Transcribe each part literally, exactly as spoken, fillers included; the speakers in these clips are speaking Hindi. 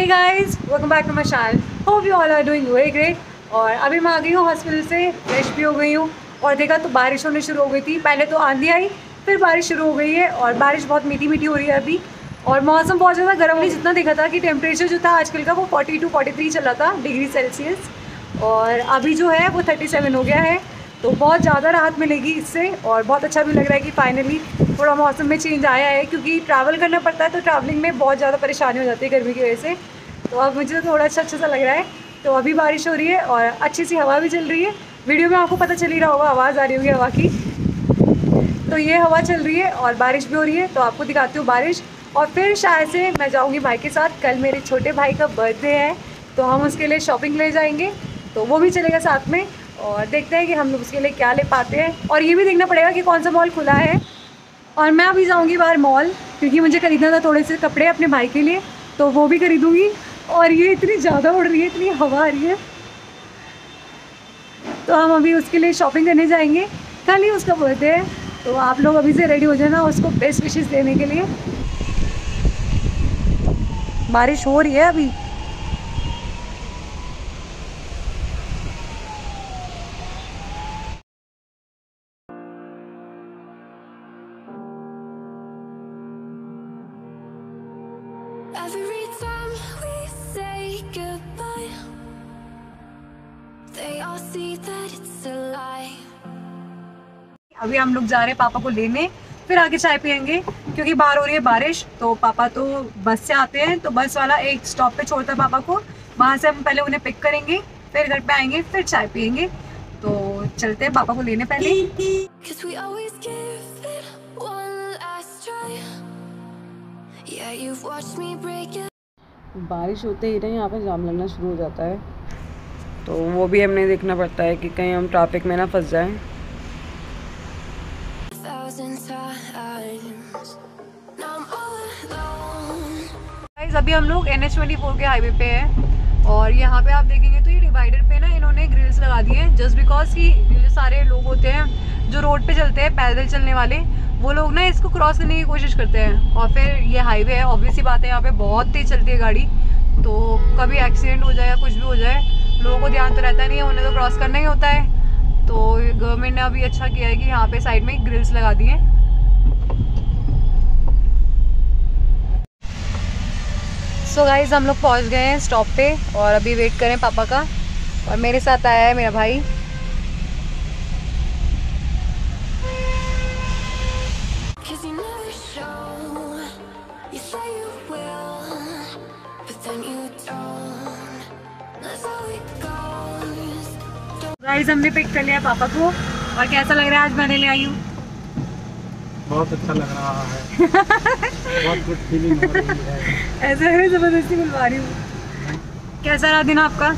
guys, welcome back to my channel. Hope you all are doing very great. और अभी मैं आ गई हूँ हॉस्पिटल से, फ्रेश भी हो गई हूँ और देखा तो बारिश होने शुरू हो गई थी। पहले तो आंधी आई, फिर बारिश शुरू हो गई है और बारिश बहुत मीठी मीठी हो रही है अभी। और मौसम बहुत ज़्यादा गर्म है, जितना देखा था कि टेम्परेचर जो था आजकल का वो फोर्टी टू फोर्टी थ्री चला था डिग्री सेल्सियस, और अभी जो है वो थर्टी सेवन हो गया है। तो बहुत ज़्यादा राहत मिलेगी इससे और बहुत अच्छा भी लग रहा है कि फाइनली थोड़ा मौसम में चेंज आया है, क्योंकि ट्रैवल करना पड़ता है तो ट्रैवलिंग में बहुत ज़्यादा परेशानी हो जाती है गर्मी की वजह से। तो अब मुझे थोड़ा अच्छा अच्छा सा लग रहा है। तो अभी बारिश हो रही है और अच्छी सी हवा भी चल रही है। वीडियो में आपको पता चल ही रहा होगा, आवाज़ आ रही होगी हवा की। तो ये हवा चल रही है और बारिश भी हो रही है, तो आपको दिखाती हूँ बारिश। और फिर शायद से मैं जाऊँगी भाई के साथ, कल मेरे छोटे भाई का बर्थडे है तो हम उसके लिए शॉपिंग ले जाएंगे, तो वो भी चलेगा साथ में और देखते हैं कि हम लोग उसके लिए क्या ले पाते हैं। और ये भी देखना पड़ेगा कि कौन सा मॉल खुला है। और मैं अभी जाऊंगी बाहर मॉल, क्योंकि मुझे खरीदना था थोड़े से कपड़े अपने भाई के लिए, तो वो भी खरीदूंगी। और ये इतनी ज़्यादा उड़ रही है, इतनी हवा आ रही है, तो हम अभी उसके लिए शॉपिंग करने जाएंगे। कल ही उसका बर्थडे है, तो आप लोग अभी से रेडी हो जाना उसको बेस्ट विशेस देने के लिए। बारिश हो रही है अभी। Every time we say goodbye, they all see that it's a lie. अभी हम लोग जा रहे हैं पापा को लेने, फिर आगे चाय पियेंगे, क्योंकि बाहर हो रही है बारिश। तो पापा तो बस से आते हैं, तो बस वाला एक स्टॉप पे छोड़ता है पापा को, वहाँ से हम पहले उन्हें पिक करेंगे, फिर घर पे आएंगे, फिर चाय पियेंगे। तो चलते हैं पापा को लेने पहले। 'Cause we always give it one last try. Yeah, you've watched me break it. बारिश होते ही ना यहाँ पे जाम लगना शुरू हो जाता है, तो वो भी हमें देखना पड़ता है कि कहीं हम ट्रैफिक में ना फंस जाएं। Thousand times. Now I'm all alone. Guys अभी हम लोग एन एच ट्वेंटी फोर के हाईवे पे हैं और यहाँ पे आप देखेंगे तो ये डिवाइडर पे ना इन्होंने ग्रिल्स लगा दिए हैं, जस्ट बिकॉज कि ये जो सारे लोग होते हैं जो रोड पे चलते हैं, पैदल चलने वाले, वो लोग ना इसको क्रॉस करने की कोशिश करते हैं। और फिर ये हाईवे है, ऑब्वियस सी बात है, यहाँ पे बहुत तेज चलती है गाड़ी, तो कभी एक्सीडेंट हो जाए या कुछ भी हो जाए, लोगों को ध्यान तो रहता नहीं है, उन्हें तो क्रॉस करना ही होता है। तो गवर्नमेंट ने अभी अच्छा किया है कि यहाँ पे साइड में ग्रिल्स लगा दिए। सो गाइज हम लोग पहुँच गए हैं स्टॉप पे और अभी वेट करें पापा का। और मेरे साथ आया है मेरा भाई। Cause you never show. You say you will, but then you don't. That's how it goes. Guys हमने पिक कर लिया पापा को, और कैसा लग रहा है आज मैंने ले आई हूँ? बहुत अच्छा लग रहा है। बहुत गुड फीलिंग हो रही है। ऐसे है जबरदस्ती बुलवा रही हूँ। कैसा रहा दिन आपका?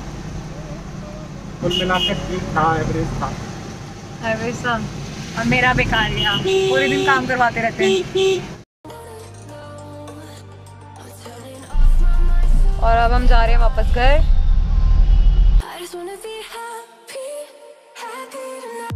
कुल मिलाकर ठीक था, एवरेज था। एवरेज था। और मेरा बेकार गया, पूरे दिन काम करवाते रहते हैं। और अब हम जा रहे हैं वापस घर। I just wanna be happy, happy tonight.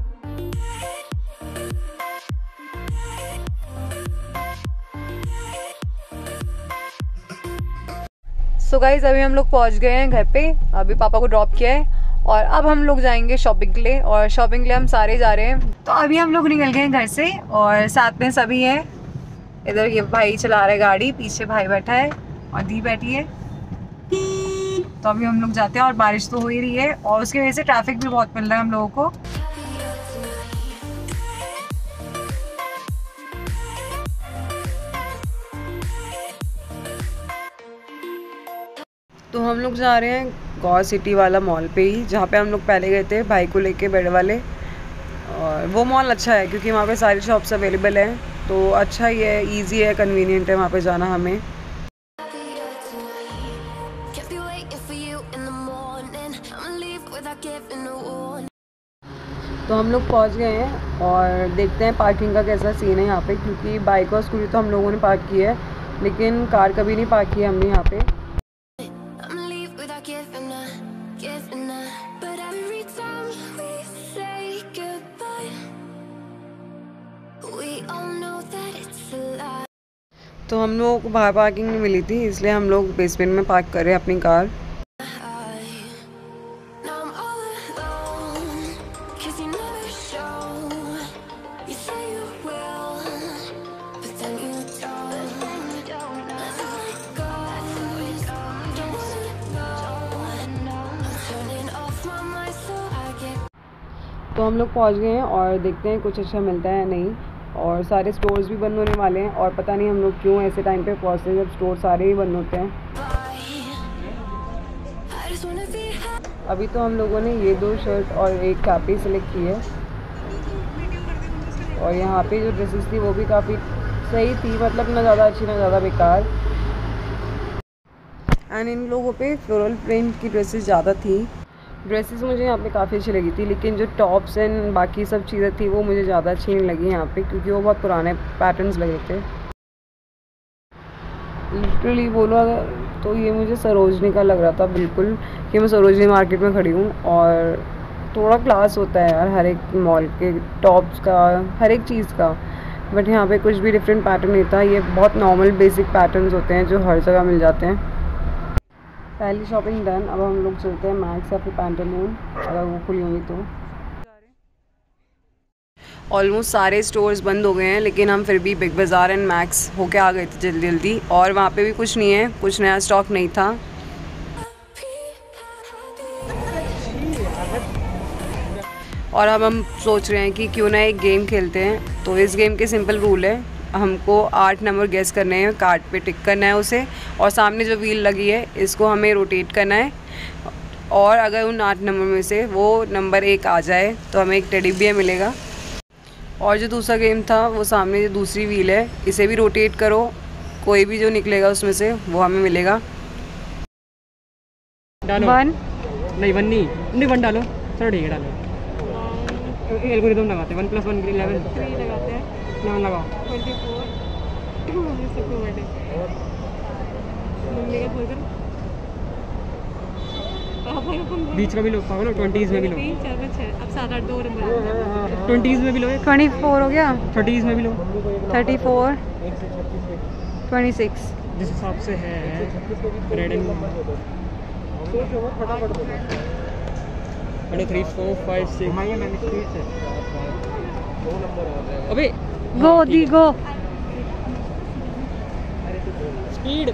So guys अभी हम लोग पहुंच गए हैं घर पे, अभी पापा को ड्रॉप किया है और अब हम लोग जाएंगे शॉपिंग के लिए। और शॉपिंग के लिए हम सारे जा रहे हैं। तो अभी हम लोग निकल गए हैं घर से और साथ में सभी हैं। इधर ये भाई चला रहा है गाड़ी, पीछे भाई बैठा है और दी बैठी है। तो अभी हम लोग जाते हैं और बारिश तो हो ही रही है और उसकी वजह से ट्रैफिक भी बहुत मिल रहा है हम लोगों को। तो हम लोग जा रहे हैं गौ सिटी वाला मॉल पे ही, जहाँ पे हम लोग पहले गए थे भाई को लेके बेड वाले। और वो मॉल अच्छा है क्योंकि वहाँ पे सारी शॉप्स अवेलेबल हैं, तो अच्छा ही है, इजी है, कन्वीनियंट है वहाँ पे जाना हमें। Can't be waiting for you in the morning. I'ma leave without giving a warning. तो हम लोग पहुँच गए हैं और देखते हैं पार्किंग का कैसा सीन है यहाँ पे, क्योंकि बाइक और स्कूटी तो हम लोगों ने पार्क की है, लेकिन कार कभी नहीं पार्क की है हमने यहाँ पे। I'ma leave without giving a, giving a. But every time we say goodbye, we all know that it's a lie. तो हम लोगों को बाहर पार्किंग नहीं मिली थी, इसलिए हम लोग बेसमेंट में पार्क कर रहे हैं अपनी car. Now I'm all alone, 'cause you never show. You say you will, but then you don't. Let's let it go. Don't wanna know. I'm turning off my mind so I get. तो हम लोग पहुंच गए हैं और देखते हैं कुछ अच्छा मिलता है या नहीं। और सारे स्टोर्स भी बंद होने वाले हैं और पता नहीं हम लोग क्यों ऐसे टाइम पे पहुंचते हैं जब स्टोर सारे ही बंद होते हैं। I just wanna be happy. अभी तो हम लोगों ने ये दो शर्ट और एक कैपी सेलेक्ट की है और यहाँ पे जो ड्रेसेस थी वो भी काफ़ी सही थी, मतलब ना ज़्यादा अच्छी ना ज़्यादा बेकार। एंड इन लोगों पे फ्लोरल प्रिंट की ड्रेसेस ज़्यादा थी। ड्रेसेस मुझे यहाँ पे काफ़ी अच्छी लगी थी, लेकिन जो टॉप्स एंड बाकी सब चीज़ें थी वो मुझे ज़्यादा अच्छी नहीं लगी यहाँ पे, क्योंकि वो बहुत पुराने पैटर्न्स लगे थे। लिटरली बोलो अगर तो ये मुझे सरोजनी का लग रहा था बिल्कुल, कि मैं सरोजनी मार्केट में खड़ी हूँ। और थोड़ा क्लास होता है यार हर एक मॉल के टॉप्स का, हर एक चीज़ का, बट यहाँ पे कुछ भी डिफरेंट पैटर्न नहीं था। ये बहुत नॉर्मल बेसिक पैटर्न्स होते हैं जो हर जगह मिल जाते हैं। पहली शॉपिंग डन। अब हम लोग चलते हैं मैक्स या फिर पैंटालून, अगर वो खुली होंगी तो। ऑलमोस्ट सारे स्टोर्स बंद हो गए हैं, लेकिन हम फिर भी बिग बाज़ार एंड मैक्स होके आ गए थे जल्दी जल्दी, और वहाँ पे भी कुछ नहीं है, कुछ नया स्टॉक नहीं था। और अब हम सोच रहे हैं कि क्यों ना एक गेम खेलते हैं। तो इस गेम के सिंपल रूल है, हमको आठ नंबर गेस करने हैं, कार्ड पे टिक करना है उसे, और सामने जो व्हील लगी है इसको हमें रोटेट करना है, और अगर उन आठ नंबर में से वो नंबर एक आ जाए तो हमें एक टेडी बियर मिलेगा। और जो दूसरा गेम था वो सामने जो दूसरी व्हील है इसे भी रोटेट करो, कोई भी जो निकलेगा उसमें से वो हमें मिलेगा। डालो वन नहीं वन नहीं नहीं वन डालो, चलो ठीक है डालो। एल्गोरिथम लगाते हैं, वन प्लस वन इलेवन लगाते हैं, नाम लगाओ ट्वेंटी फोर। बीच का भी लो, पाओ ना ट्वेंटीज़ में भी लो, अब सात आठ दो नंबर ट्वेंटीज़ में भी लो, ट्वेंटी फोर हो गया, थर्टीज़ में भी लो, थर्टी फोर, ट्वेंटी सिक्स। जिस हिसाब से है red and three four five six. अबे गो दी गो। स्पीड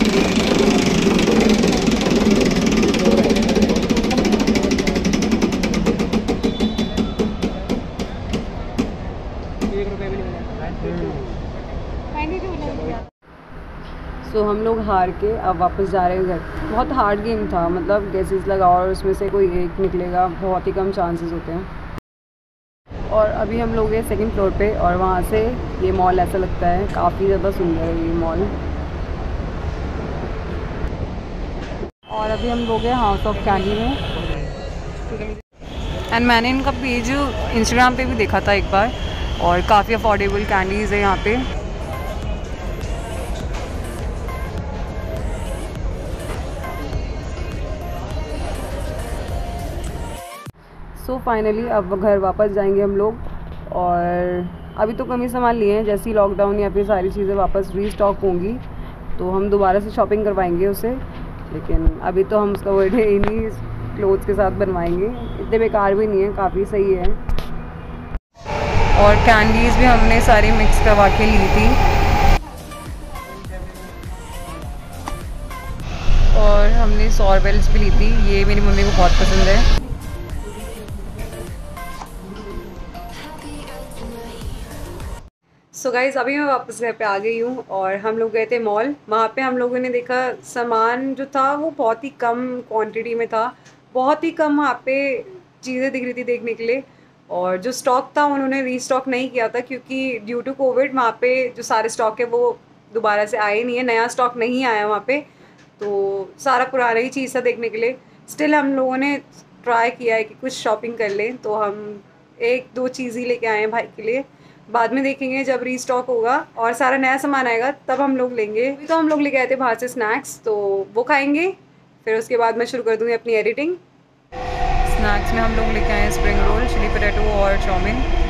सो so, हम लोग हार के अब वापस जा रहे हैं घर। बहुत हार्ड गेम था, मतलब गैसेस लगाओ और उसमें से कोई एक निकलेगा, बहुत ही कम चांसेस होते हैं। और अभी हम लोग हैं सेकंड फ्लोर पे, और वहाँ से ये मॉल ऐसा लगता है, काफ़ी ज़्यादा सुंदर है ये मॉल। और अभी हम लोग हैं हाउस ऑफ कैंडी में, एंड मैंने इनका पेज इंस्टाग्राम पे भी देखा था एक बार, और काफ़ी अफोर्डेबल कैंडीज़ है यहाँ पे। सो so फाइनली अब घर वापस जाएंगे हम लोग, और अभी तो कम ही सामान लिए हैं, जैसे ही लॉकडाउन या फिर सारी चीज़ें वापस रीस्टॉक होंगी तो हम दोबारा से शॉपिंग करवाएंगे उसे। लेकिन अभी तो हम उसका बर्थडे इन्हीं क्लोथ्स के साथ बनवाएंगे, इतने बेकार भी नहीं है, काफ़ी सही है। और कैंडीज़ भी हमने सारी मिक्स करवा के ली थी, और हमने सॉरबेल्स भी ली थी, ये मेरी मम्मी को बहुत पसंद है। सो so गाइज़ अभी मैं वापस घर पे आ गई हूँ, और हम लोग गए थे मॉल। वहाँ पे हम लोगों ने देखा सामान जो था वो बहुत ही कम क्वांटिटी में था, बहुत ही कम वहाँ पे चीज़ें दिख रही थी देखने के लिए। और जो स्टॉक था उन्होंने रीस्टॉक नहीं किया था, क्योंकि ड्यू टू कोविड वहाँ पे जो सारे स्टॉक है वो दोबारा से आए नहीं है, नया स्टॉक नहीं आया वहाँ पे, तो सारा पुराना ही चीज़ था देखने के लिए। स्टिल हम लोगों ने ट्राई किया है कि कुछ शॉपिंग कर लें, तो हम एक दो चीज़ ही लेके आए हैं भाई के लिए। बाद में देखेंगे जब रीस्टॉक होगा और सारा नया सामान आएगा तब हम लोग लेंगे। अभी तो हम लोग लेके आए थे बाहर से स्नैक्स, तो वो खाएंगे, फिर उसके बाद मैं शुरू कर दूँगी अपनी एडिटिंग। स्नैक्स में हम लोग लेके आए हैं स्प्रिंग रोल, चिली पोटैटो और चाउमीन।